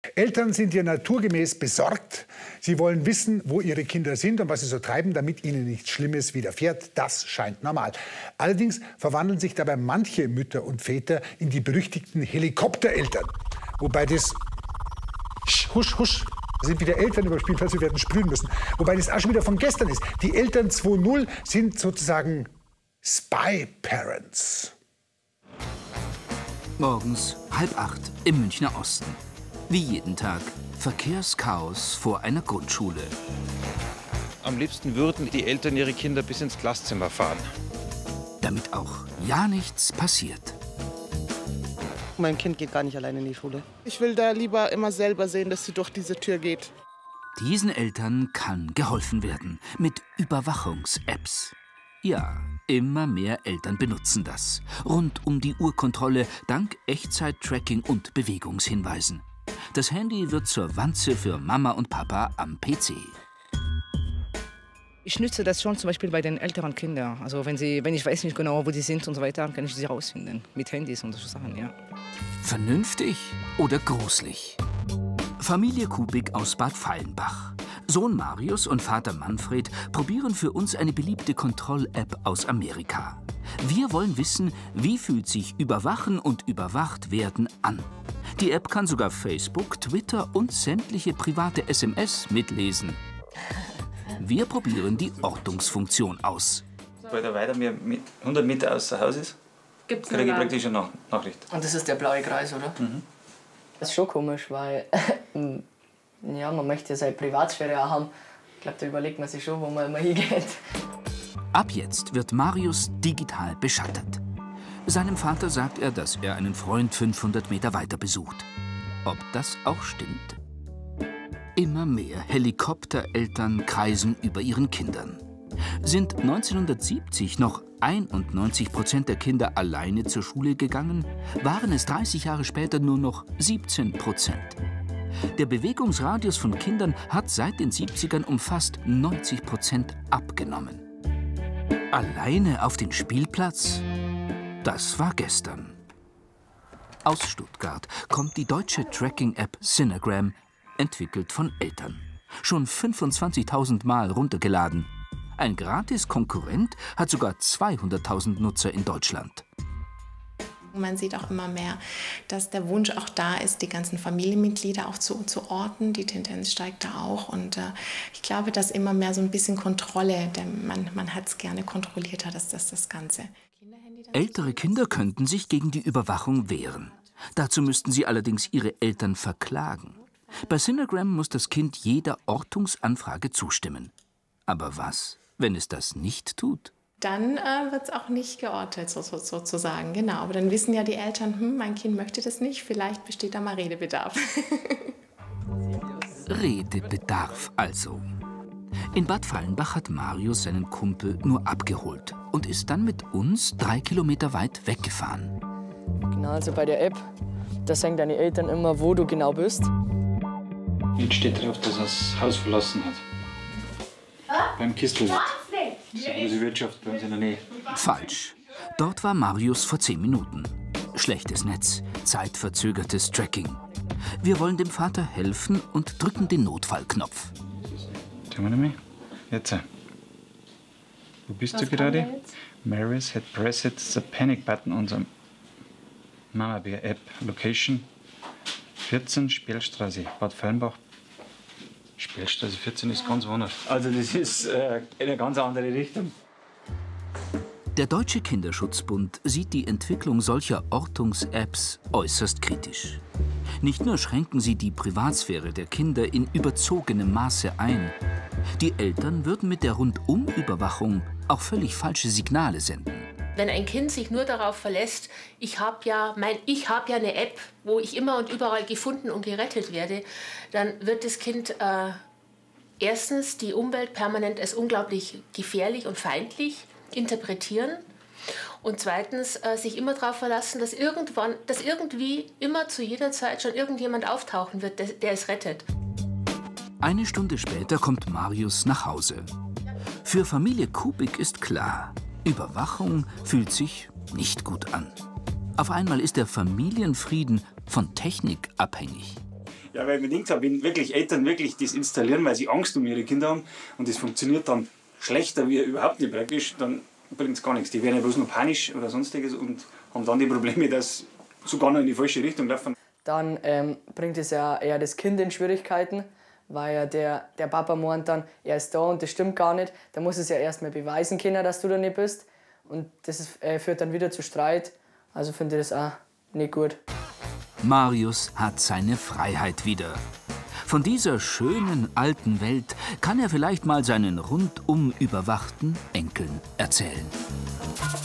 Eltern sind ja naturgemäß besorgt. Sie wollen wissen, wo ihre Kinder sind und was sie so treiben, damit ihnen nichts Schlimmes widerfährt. Das scheint normal. Allerdings verwandeln sich dabei manche Mütter und Väter in die berüchtigten Helikoptereltern. Wobei das... Husch, husch. Da sind wieder Eltern über Spielplätze, werden sprühen müssen. Wobei das auch schon wieder von gestern ist. Die Eltern 2.0 sind sozusagen Spy-Parents. Morgens 7:30 im Münchner Osten. Wie jeden Tag Verkehrschaos vor einer Grundschule. Am liebsten würden die Eltern ihre Kinder bis ins Klasszimmer fahren. Damit auch ja nichts passiert. Mein Kind geht gar nicht alleine in die Schule. Ich will da lieber immer selber sehen, dass sie durch diese Tür geht. Diesen Eltern kann geholfen werden mit Überwachungs-Apps. Ja, immer mehr Eltern benutzen das. Rund um die Uhr-Kontrolle dank Echtzeit-Tracking und Bewegungshinweisen. Das Handy wird zur Wanze für Mama und Papa am PC. Ich nütze das schon zum Beispiel bei den älteren Kindern. Also wenn ich weiß nicht genau, wo die sind und so weiter, kann ich sie rausfinden. Mit Handys und so Sachen, ja. Vernünftig oder gruselig? Familie Kubik aus Bad Fallenbach. Sohn Marius und Vater Manfred probieren für uns eine beliebte Kontroll-App aus Amerika. Wir wollen wissen, wie fühlt sich Überwachen und überwacht werden an. Die App kann sogar Facebook, Twitter und sämtliche private SMS mitlesen. Wir probieren die Ortungsfunktion aus. Sobald er weiter mir 100 Meter außer Haus ist, kriege ich praktisch eine Nachricht. Und das ist der blaue Kreis, oder? Mhm. Das ist schon komisch, weil ja, man möchte seine Privatsphäre auch haben. Ich glaube, da überlegt man sich schon, wo man immer hingeht. Ab jetzt wird Marius digital beschattet. Seinem Vater sagt er, dass er einen Freund 500 Meter weiter besucht. Ob das auch stimmt? Immer mehr Helikoptereltern kreisen über ihren Kindern. Sind 1970 noch 91% der Kinder alleine zur Schule gegangen, waren es 30 Jahre später nur noch 17%. Der Bewegungsradius von Kindern hat seit den 70ern um fast 90% abgenommen. Alleine auf den Spielplatz? Das war gestern. Aus Stuttgart kommt die deutsche Tracking-App Cinegram, entwickelt von Eltern. Schon 25.000 Mal runtergeladen. Ein Gratis-Konkurrent hat sogar 200.000 Nutzer in Deutschland. Man sieht auch immer mehr, dass der Wunsch auch da ist, die ganzen Familienmitglieder auch zu orten. Die Tendenz steigt da auch. Und ich glaube, dass immer mehr so ein bisschen Kontrolle, denn man hat es gerne kontrollierter, das Ganze. Ältere Kinder könnten sich gegen die Überwachung wehren. Dazu müssten sie allerdings ihre Eltern verklagen. Bei Cinegram muss das Kind jeder Ortungsanfrage zustimmen. Aber was, wenn es das nicht tut? Dann wird es auch nicht geortet, sozusagen. Genau, aber dann wissen ja die Eltern, mein Kind möchte das nicht, vielleicht besteht da mal Redebedarf. Redebedarf also. In Bad Fallenbach hat Marius seinen Kumpel nur abgeholt und ist dann mit uns 3 Kilometer weit weggefahren. Genau, also bei der App, da sagen deine Eltern immer, wo du genau bist. Jetzt steht drauf, dass er das Haus verlassen hat. Beim Kistelwirt. Das ist eine große Wirtschaft bei uns in der Nähe. Falsch. Dort war Marius vor 10 Minuten. Schlechtes Netz, zeitverzögertes Tracking. Wir wollen dem Vater helfen und drücken den Notfallknopf. Schauen wir mal. Jetzt. Wo bist du gerade? Marius had pressed the panic button on the Mama Bear App. Location 14 Spielstraße, Bad Fallenbach. Spielstraße 14 ist ganz woanders. Also das ist in eine ganz andere Richtung. Der Deutsche Kinderschutzbund sieht die Entwicklung solcher Ortungs-Apps äußerst kritisch. Nicht nur schränken sie die Privatsphäre der Kinder in überzogenem Maße ein. Die Eltern würden mit der Rundum-Überwachung auch völlig falsche Signale senden. Wenn ein Kind sich nur darauf verlässt, ich habe ja eine App, wo ich immer und überall gefunden und gerettet werde, dann wird das Kind erstens die Umwelt permanent als unglaublich gefährlich und feindlich interpretieren und zweitens sich immer darauf verlassen, dass irgendwie immer zu jeder Zeit schon irgendjemand auftauchen wird, der es rettet. Eine Stunde später kommt Marius nach Hause. Für Familie Kubik ist klar, Überwachung fühlt sich nicht gut an. Auf einmal ist der Familienfrieden von Technik abhängig. Ja, weil man denkt, wenn wirklich Eltern wirklich das installieren, weil sie Angst um ihre Kinder haben und das funktioniert dann schlechter wie überhaupt nicht praktisch, dann bringt es gar nichts. Die werden ja bloß nur panisch oder sonstiges und haben dann die Probleme, dass sogar noch in die falsche Richtung laufen. Dann bringt es ja eher das Kind in Schwierigkeiten, weil ja der Papa meint dann, er ist da und das stimmt gar nicht. Da muss es ja erst mal beweisen können, dass du da nicht bist. Und das führt dann wieder zu Streit. Also finde ich das auch nicht gut. Marius hat seine Freiheit wieder. Von dieser schönen alten Welt kann er vielleicht mal seinen rundum überwachten Enkeln erzählen.